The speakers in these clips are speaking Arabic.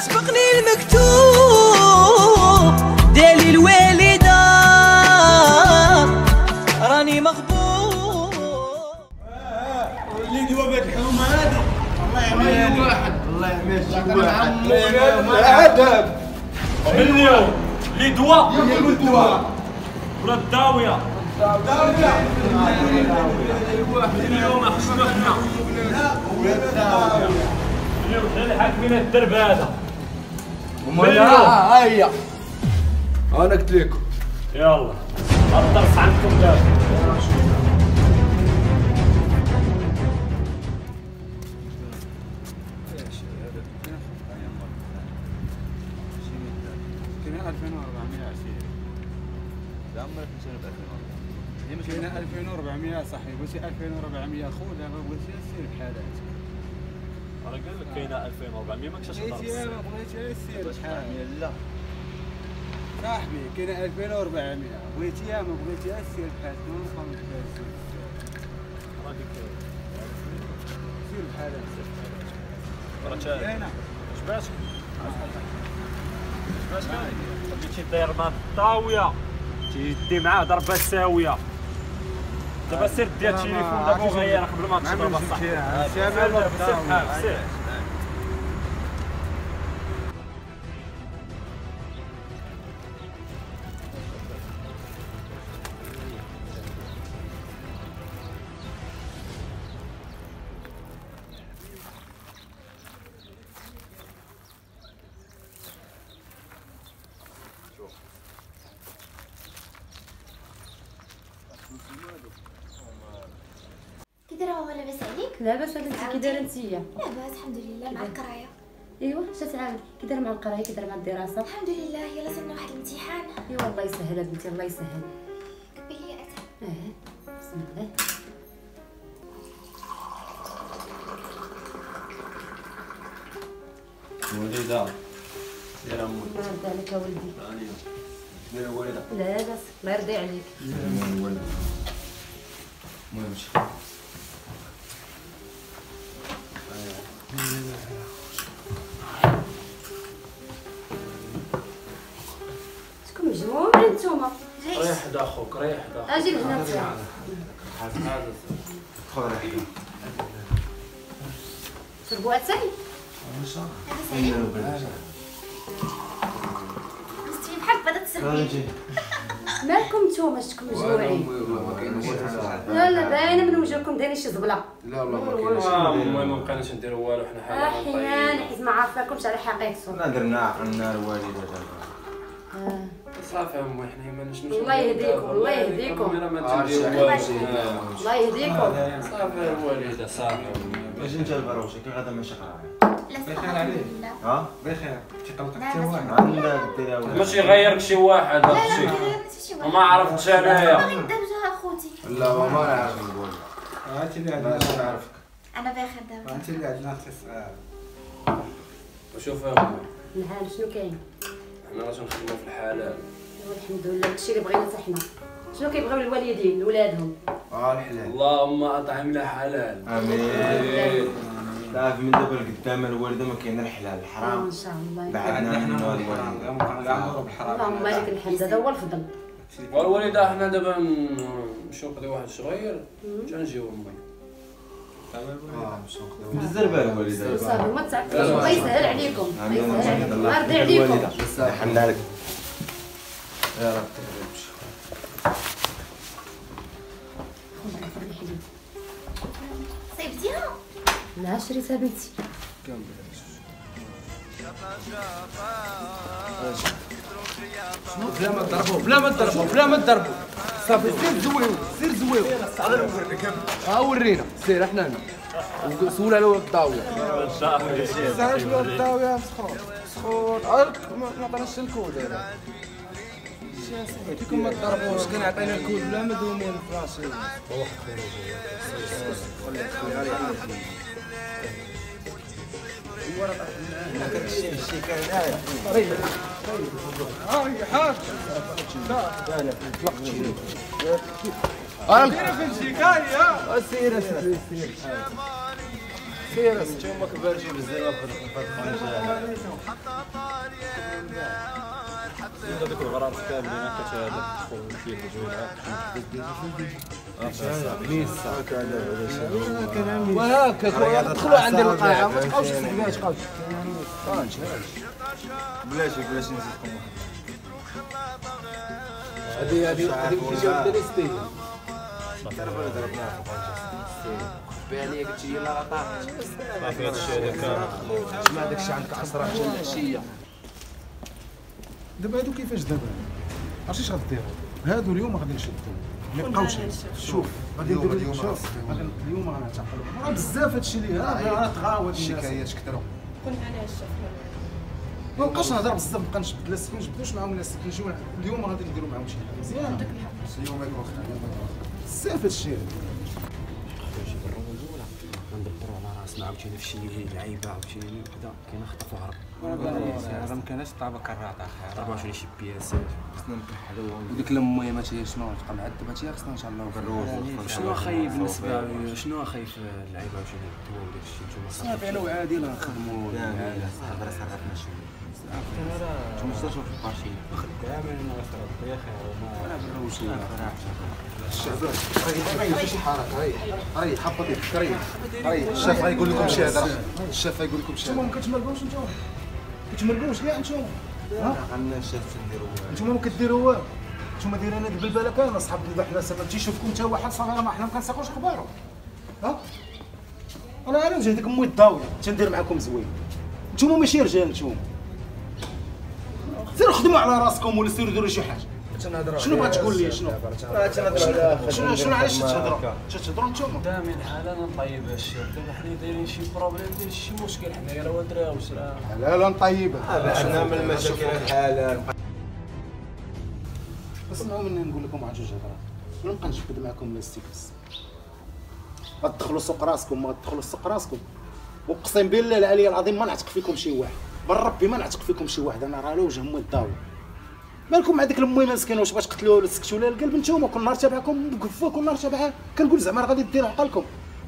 سبقني المكتوب ديالي الوالدة راني مغبوط. اللي دوا بهاد الحومه هادي الله يعمل واحد الله يعمل عذاب من اليوم اللي دوا ياكل الدواء ولا الداويه اليوم خصنا حنا اليوم حنا الحاكمين الدرب هذا ها هي انا قلت لكم يلا الدرس عندكم دابا. كاين 2400 صاحبي بغيتي 2400 خذها ما بغيتيش سير بحالاتك. راه قال لك كاينه 2400 ماكش بغيتي ما بغيتيش سير بحالاتك. لا صاحبي كاين 2400 بغيتيها ما بغيتيهاش سير بحالاتك ما نبقاو نتبازو. سير بحالاتك كاينه شباسك بديتي داير مع الطاويه تيدي معاه ضربه ساويه دابا سير دير التليفون دابا وغير قبل ما تضرب الصح. سير كي دايره ماما لاباس عليك؟ لاباس بنتي كي دايره نتيا؟ لاباس الحمد لله مع القرايه. ايوا اش تعاود كي دايره مع القرايه كي دايره مع الدراسه؟ الحمد لله يلا صرنا واحد الامتحان. ايوا الله يسهل بنتي الله يسهل. كبي لي اتى. بسم الله. وليدة سير امي الله يرضي عليك اولدي. راني دير وليدة لاباس الله يرضي عليك. المهم شي شكون مجموعين نتوما؟ ريح حدا اخوك ريح حدا اجي لهنا انت. خذ ريحتك شربوا اتاي؟ مستوي بحال بدا تسربي. مالكم نتوما شكون مجموعين؟ لا لا باينه من وجهكم دايرين شي زبله. لا والله ما كاينش المهم ما بقيناش نديروا والو حنا حالنا احيانا حيت ما عارفاكمش على حقيقته. درنا عنا الوالدة صافي امي حنا ما نش الله يهديكم الله يهديكم الله يهديكم. صافي الوالده صافي اش انت البروشه كي غادا ماشي قراعه لا بخير عليك. ها بخير تيقلقك حتى واحد. عندك ديرها ماشي يغيرك شي واحد لا اختي لا ما غيرنيش شي واحد. وما عرفتش انايا باغي ندبجها اخوتي. لا ما نعرف نقول انت اللي باش عندنا نعرفك انا بخير دابا. انت اللي عندنا اختي صغار. وشوف يا امي الحال شنو كاين؟ حنا راه تنخدموا في الحلال الحمد لله داكشي اللي بغينا حتى حنا. شنو كيبغيو الوالدين لولادهم؟ الحلال اللهم اطعمنا حلال امين تعرف من دابا لقدام الوالده ما كاين الحلال الحرام ان شاء الله. بعدنا منه الوالده نعمروا بالحرام. اللهم لك الحمد هذا هو الفضل. والوالده حنا دابا نمشيو نقضيو واحد الشغير تنجيو امي بزاف الوالده صافي ما تعقدوش الله يسهل عليكم الله يسهل عليكم الله يرضي عليكم. حنا لك يا رب صيبتيها؟ لا شريتها بنتي. بلا ما تضربوا بلا ما تضربوا بلا ما تضربوا صافي سير زويو سير زويو ها ورينا سير احنا هنا سول على الضاويه سير شنو الضاويه سخون ما عطيناش الكود هذا عطيكم ما تضربوش كان عطينا الكود بلا ما دومين فراسي سير نتوما كبارتي بزاف في هاد هذوك الغرام كاملين كتهدف فيه وهكا دخلوا عند القاعه ما تبقاوش الصحبات تبقاو بلاتي نزيدكم هذه الفيديو ديال ستيل بالي قلت يلا راه طاحت صافي هادشي هذاك ما داكشي عندك 10 حتى العشيه. دابا هادو كيفاش دابا عرفتي اش غديروا هادو اليوم غادي نشدو ما يبقاوش شوف غادي نديروا شوف اليوم غنعتقلوا راه بزاف هادشي اللي راه تغاوت الشكايات كثروا كنت على الشيف ما بقاش نهضر بزاف نبقى نجبد لا سكون نجبدوش معاهم لا سكون نجيو اليوم غادي نديروا معاهم شي حاجه مزيان اليوم يكون بزاف هادشي كندبروا على راسنا عاوتاني في شي لعيبه عاوتاني وكذا كاين خطف وهرب راه ما كانش طابه كراطه اخي 24 شي بياس خصنا نكحلوا وديك المهم هي شنو غتبقى معذبه هي خصنا ان شاء الله نفرجوا شنو اخاي بالنسبه شنو اخاي في اللعيبه عاوتاني الدواء وداك الشيء نتوما صافي انا وعادي نخدموا هضره صرفنا شويه نتوما شفتوا في البارتي خدامين يا اخي انا بالروشي الشعب راه شي حركه راه حبط يدك راه الشاف غايقول لكم شي هضره الشاف غايقول لكم شي هضره نتوما ما كتمرقوش نتوما كتمرقوش كاع نتوما عندنا الشاف تنديروا نتوما ما كديروا والو نتوما دايرين هاد البلبله كامله صحاب حنا ما تيشوفكم حتى واحد صافي ما حنا ما كنساقوش اخبارو ها انا نجي ديك امي الضاويه تندير معاكم زوين نتوما ماشي رجال نتوما سيروا خدموا على راسكم ولا سيروا ديروا شي حاجه شنو بغات تقول لي شنو علاش تهضروا نتوما قدامي الحال انا نطيب الشيء دابا حنا دايرين شي بروبليم ديال شي مشكل حنايا راه دراوش راه لا نطيبها حنا من المشاكل الحالة بس مني نقول لكم واحد جوج هضرات ولا نبقى نجبد معكم لاستيكس غتدخلوا سوق راسكم ما غتدخلوا سوق راسكم اقسم بالله العلي العظيم ما نعتق فيكم شي واحد بالربي ما نعتق فيكم شي واحد انا راه على وجه امي الضاوي مالكم مع ديك المهم مسكين واش باش تقتلوه ولا تسكتوا لها القلب نتوما كل نهار تابعكم بكفوا كل نهار تابعها كنقول زعما راه غادي ديروا عقلكم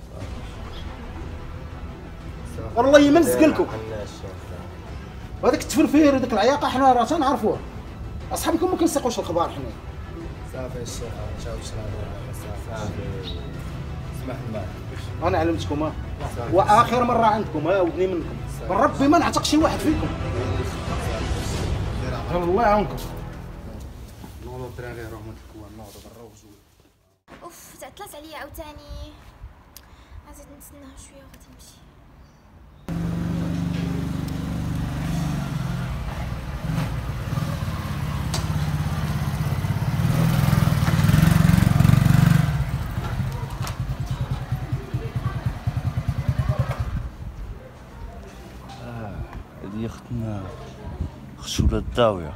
والله ما نزق لكم وهذاك التفرفير وديك العياقه حنا راه تنعرفوها اصحابكم ما كنسيقوش الخبار حنا صافي الشيخ نشاو صافي اسمح الله انا علمتكم واخر مره عندكم ودني منكم بالربي ما نعتق شي واحد فيكم الله يعاونكم نوضوا الدراري روحوا من الكوان نوضوا برا وجوا اوف تعطلت عليا عاوتاني غادي نتسناها شويه وغادي نمشي هذه اختنا خشولة الضاوية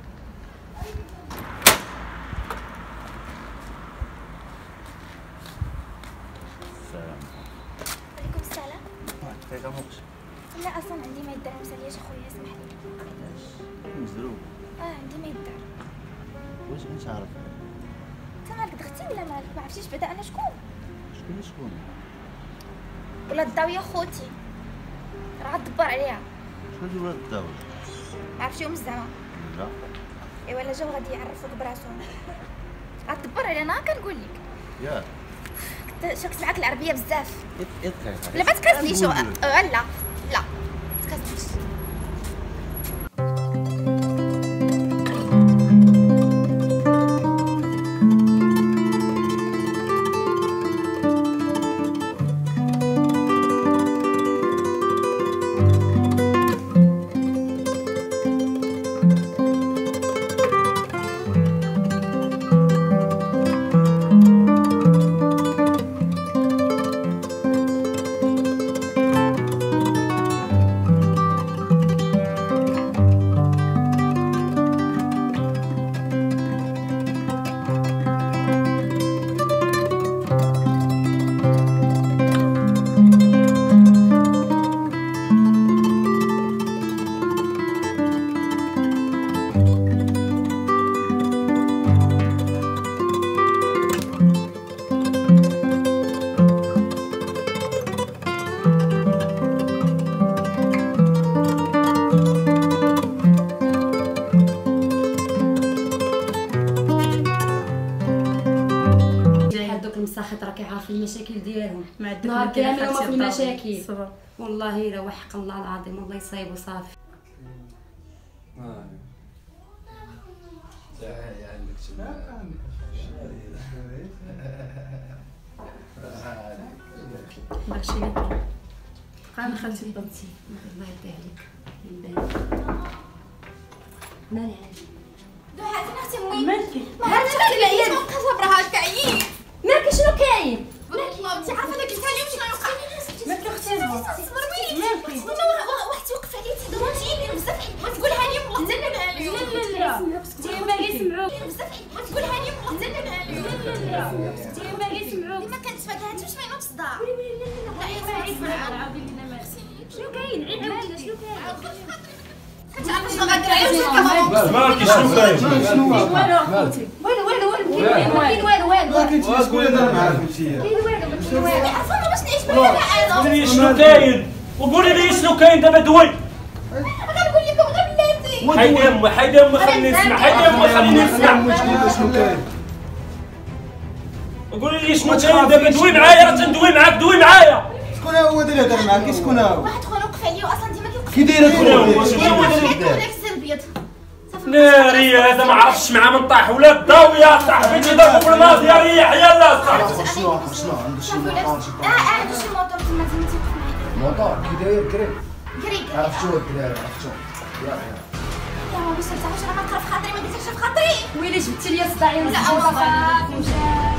عليكم السلام لا اصلا عندي ما يدار مسالياش اخويا اسمح لي مزروب عندي ما يدار واش كنت عارف انت مالك دختي ولا مالك ما عرفتيش بعدا انا شكون شكون ولا الضاويه خوتي راه غدبر عليها شكون هي ولاد الضاوية ما عرفتيهم زعما لا ايوا لا جاو غادي يعرفوك براسهم غتدبر علينا انا كنقول لك ياك شكت معاك العربيه بزاف اطلع لا ما تكاسليش لا تكاسليش نهار كامل هما في المشاكل. والله الا وحق الله العظيم والله يصايبوا صافي. ماشي قام خالتي بنتي الله يرضي عليك. مالي دوحة فين اختي امي؟ مالكي هانت كاين صبرها كاين. مالك شنو كاين؟ والله انت عارفه داك اليوم شنو وقع. مالك اختي صبري مالكي واحد توقف عليا تضربتيني بزاف وتقولها لي والله تزلل عليا. ديما اللي يسمعوك بزاف وتقولها لي والله تزلل عليا. ديما اللي يسمعوك. ما كنت فاكره انت واش ما نصدع. لا عيب معاك عاودي لينا مالك. شنو كاين؟ عيب معاك شنو كاين؟ مالك شنو كاين؟ والو اخوتي كاين والو شكون اللي دار معاك انتيا؟ كاين والو عرفتوا باش نعيش بلا قولي لي شنو كاين وقولي لي شنو كاين دابا دوي. غنقول لكم غير بلاتي. حيدي امي خليني نسمع. حيدي امي خليني نسمع. شنو كاين؟ قولي لي شنو كاين دابا دوي معايا. راه تندوي معاك دوي معايا. شكون هو اللي هضر معاك؟ شكون هو؟ واحد خونا وقف عليا واصلا ديما كيوقف. كي دايره خويا؟ شنو هو داك الزر الابيض؟ ناري هذا ما عرفتش مع من طاح ولا الضاويه. صاحبي تضربوا بالماضي يا ريح يلا صاحبي. شنو عنده شي عنده شي موطور تما تيوقف معايا. موطور كي داير كريم كريك عرفتو الدراري عرفتو. يا ربي باش تعرفش راه ما تقرا في خاطري ما قلتلكش في خاطري. ويلي جبتي لي صداعي لا صافي مشى.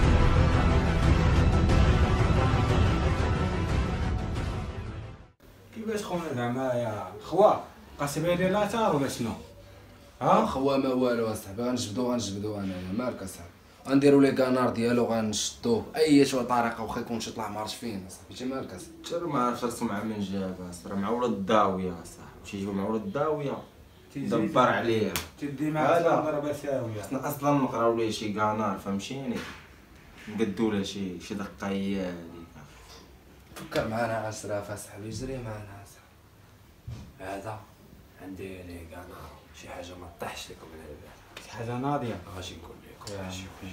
كيفاش خونا زعما يا خوا قاسم عليا لا تار ولا شنو؟ ها خوا ما والو اصاحبي. غنجبدو انا مالك اصاحبي. غنديرو لي كانار ديالو غنشدوه باي شي طريقه واخا يكون شي طلع ما عرفتش فين اصاحبي. انت مالك اصاحبي؟ ترى ما عرفتش راسو مع من جاب راه مع ولاد الضاويه صاحبي. تيجيو مع ولاد الضاويه دبر عليه. تدي معاه ضربه ساويه. خصنا اصلا نقراو ليه شي كانار فهمتيني. نقدو له شي دقايه هذيك. فكر معانا 10 اصاحبي. جري معانا اصاحبي. هذا عندي لي كانار شي حاجه ما طيحش لكم من هذا. شي حاجه ناضيه غادي نقول لكم.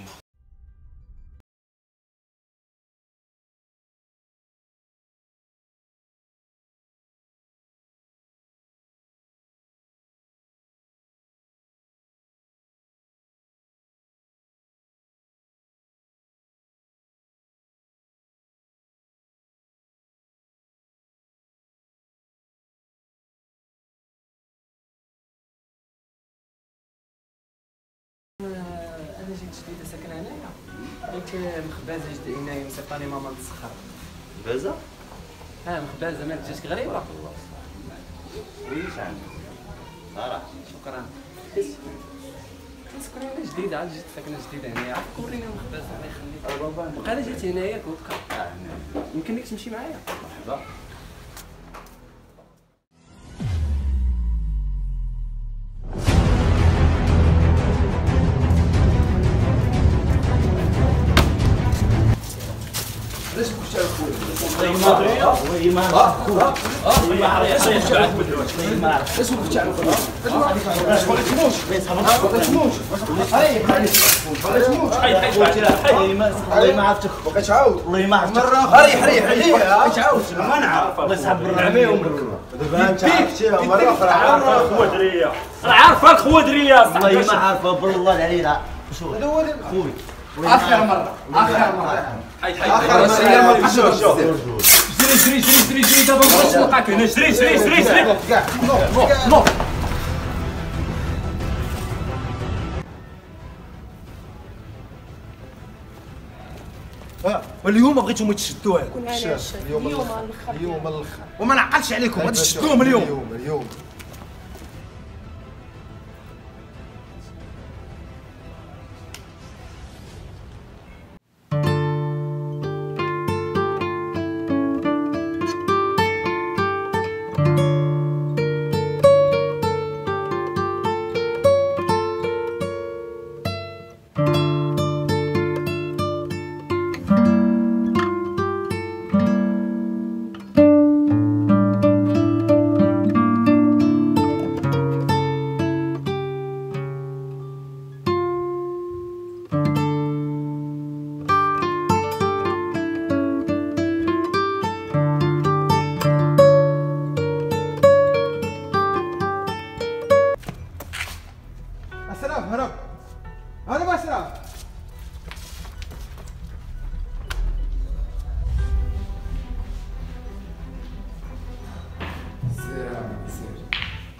انا جيت جديده ساكنه هنايا. قلت مخبازه جديد هنايا مسيطاني ماما تسخر. بازا؟ مخبازه مالك جاتك غريبه. ويش عندك؟ صراحه شكرا. كنسكن هنا جديده عاد جيت ساكنه جديده هنايا. عافاك وريني المخبازه الله يخليك. بقى انا جيت هنايا كوكا. يمكن لك تمشي معايا. مرحبا. علاش كنت على خويا؟ وي ما عرفت وي ما عرفت علاش كنت على خويا؟ علاش كنت على خويا؟ علاش ما تموتش؟ ما تموتش. هاي والله ما عرفتك. بقيت تعاود. والله ما عرفتك. ريح تعاود. ما نعرف. الله يسحب الرعميهم. دابا انت عرفتي مره اخرى. عارفه الخوادريه. انا عارفه الخوادريه. والله ما عارفه بالله العلي. شوف هذا هو خويا. اخر مره حيد اخر مره. جري دابا واش وقعك هنا. جري كاع نو واليوم بغيتهم تشدوها. اليوم الاخر وما نعقلش عليكم غادي تشدوهم اليوم.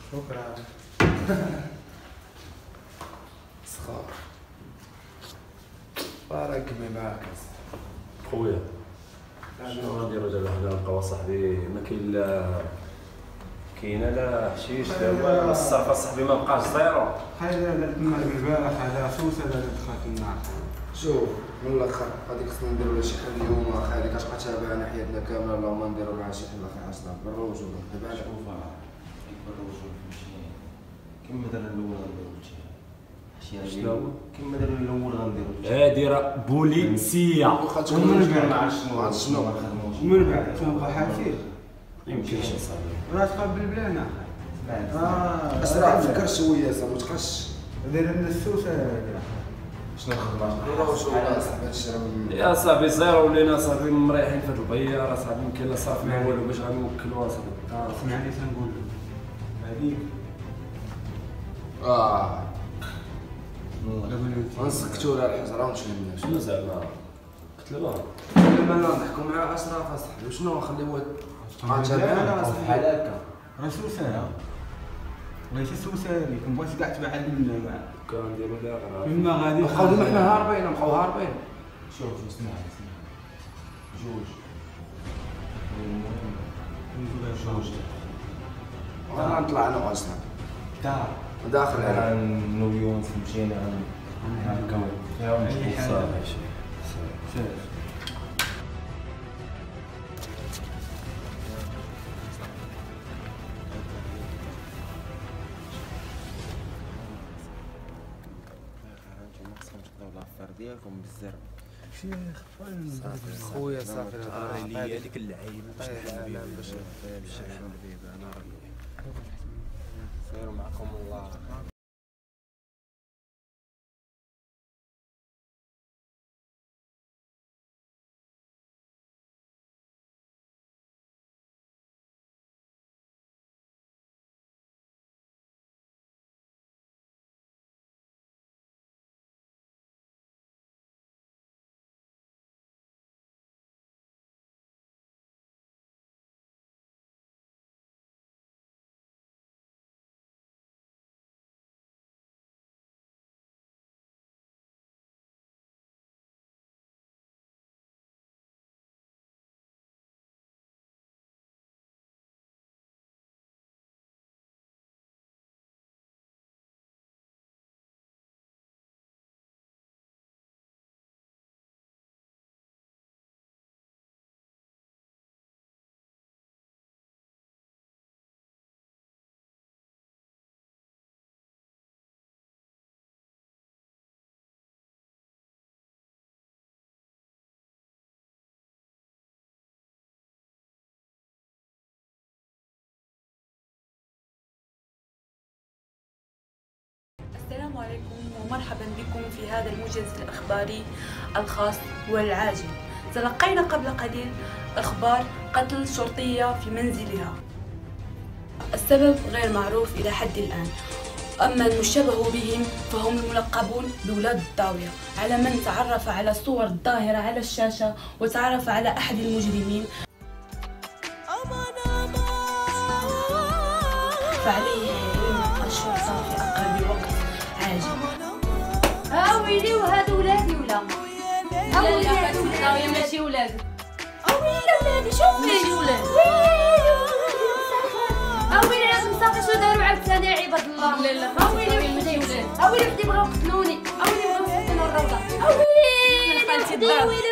شكرا. سخار راكبي معاك خويا شنو غنديرو دابا حنا نبقاو صاحبي ما كاين لا كاينه لا حشيش دابا الصرف صاحبي ما بقاش زيرو. هذا تما البارح هذا سوسه هذا دخلت النار. شوف من الاخر غادي خصنا نديرو لها شي حل اليوم اخي هذيك كتبقى تابعنا حياتنا كامله اللهم نديرو لها شي حل اخي عشنا بالرجوله دابا على كيما درنا الاول غنديرو هادشي شنو هو؟ كيما درنا الاول غنديرو هادي راه بوليسيه ومن بعد ما عرفت شنو ومن بعد تنبقى حافير يمكنش اصاحبي راه تقبل بلانا اسرع فكر شويه صاحبي ما تبقاش داير لنا السوسه شنو الخدمه الرجوله صاحبي الشرب يا صاحبي زيرو ولينا صاحبي مريحين في هاد البياره صاحبي يمكن لا صرف ما والو باش غنوكلوها صاحبي. سمعني تنقول هذيك غنسكتو لها الحجره ونمشيو للناس. شنو زعما قتلوها؟ لا نضحكوا مع اشراف اصاحبي وشنو نخليوها بحال هكا راه سوسه ماشي سوسه اللي كنبغيش كاع تبع عندنا كان نديرو لها غير فيما غادي بقاو ديما حنا هاربين بقاو هاربين. شوف اسمع جوج غنطلع انا واصلا دار داخل على نويون مشينا هكا يا ونشوف صافي ديالكم بالزرب شيخ خويا صافي لي هذيك اللعيبه باش باش انا سيروا معكم الله. السلام عليكم ومرحبا بكم في هذا الموجز الإخباري الخاص والعاجل. تلقينا قبل قليل أخبار قتل شرطية في منزلها. السبب غير معروف إلى حد الآن، أما المشتبه بهم فهم الملقبون بولاد الضاوية، على من تعرف على الصور الظاهرة على الشاشة وتعرف على أحد المجرمين فعليه الشرطة في أقرب وقت عاجل. ويلي وهادو ولادي ولا ولادي الضاوية ماشي ولادك. ولادي شوفي ماشي ولادك. ويلي لازم صافي شنو داروا عاوتاني عباد الله. لا لا ويلي ماشي ولادك. ويلي وحدي بغاو يقتلوني. ويلي بغاو يسكنوا الروضة. ويلي خالتي وحدي الدار. ويلي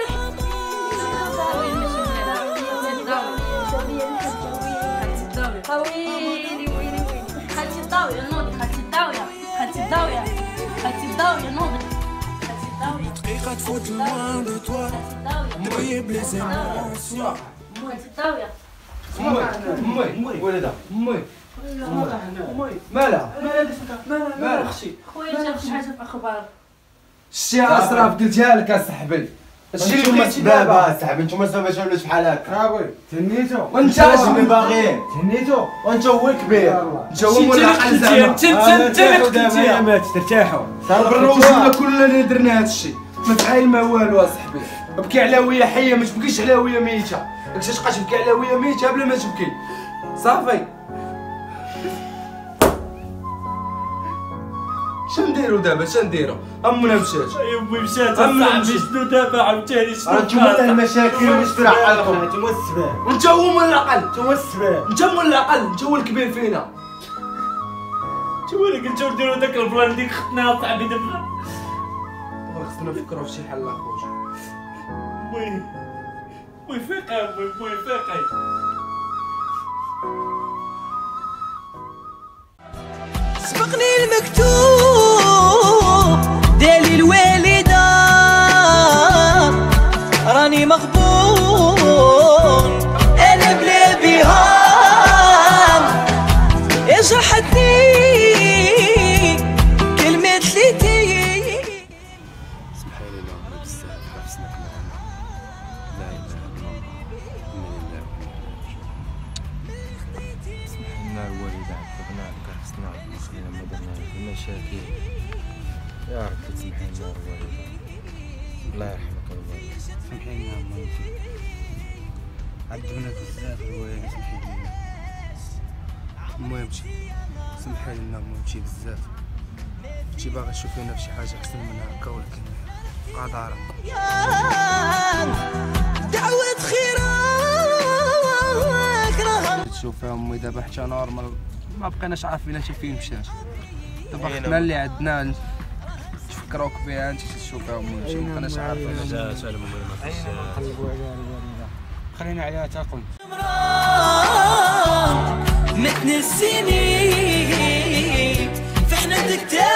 ويلي خالتي الضاوية نوضي، خالتي الضاوية، خالتي الضاوية، خالتي الضاوية نوضي، خالتي الضاوية. دقيقة تفوت loin de toi نطيب les émotions. خالتي الضاوية. امي ولدها امي مالها مالها اختي؟ خويا جاب شي حاجة في أخبار. شتي اسراف قلتها لك اصاحبي. هادشي اللي بغيتي دابا اصاحبي، نتوما سوا باش ولاش بحال هكا. وي تنيتو وانت اش اللي باغيين؟ تنيتو وانت هو الكبير، انت هو مول العقل زعما. انت دابا مات ترتاحوا بالرجوله كلنا اللي درنا هادشي ما فعال ما والو اصاحبي. بكي على ويا حيه ما تبكيش على ويا ميته. داكشي تبقى تبكي على ويا ميته بلا ما تبكي صافي. شنديرو دابا شنديرو؟ امنا مشات امي مشات اصاحبي شنو دابا عاوتاني شنو انتوما المشاكل واش في عقلكم انتوما السباب انت هو من الاقل انتوما السباب انت من الاقل انت هو الكبير فينا شو اللي قلتو نديرو داك البلان ديك ختنا صاحبي دابا خصنا نفكروا في شي حل اخويا وي فيقي وي فيقي سبقني المكتوب ديالي الوالدة راني مغبون انا بلا بهام جرحتني كلمة ليتي. سمحي لي الله بزاف حبسناك معانا لا اله الا الله سمح لنا الوالدة عذبناك عرفناك وخلينا ما درناش المشاكل يا ربي تسمح لنا الوالدة الله يرحمك الوالدة سمحي لنا مامتي عذبنا بزاف الوالد سمحي لنا المهم سمحي لنا مامتي بزاف كنتي باغي تشوفينا فشي حاجة أحسن من هكا ولكن قدرا دعوة خيرك راه تشوفها امي دابا حتى نورمال ما بقيناش عارفين اش فين مشات دابا خدنا اللي عندنا تفكروك بها انت تشوفها امي ماشي ما بقيناش عارفين لا سالم امي ما فيش نقلبوا عليها الوالده خلينا عليها تاكل ما تنسيني فاحنا دكتور